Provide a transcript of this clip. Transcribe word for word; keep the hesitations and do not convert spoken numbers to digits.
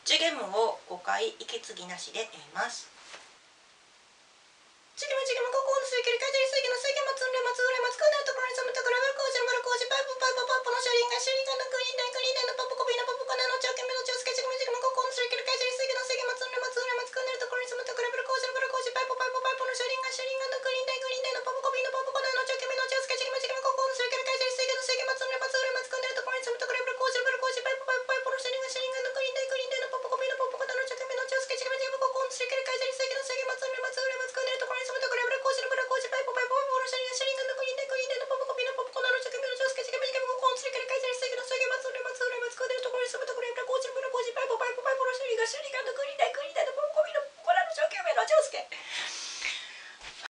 ジュゲムをごかい息継ぎなしで言います。ジュゲムジュゲム、ここの水球りかいてる水球の水球松んれ松うれ松くなるところに染めたくらべる工事の丸工事パイプパイプパイプの車輪が車輪が抜くんだ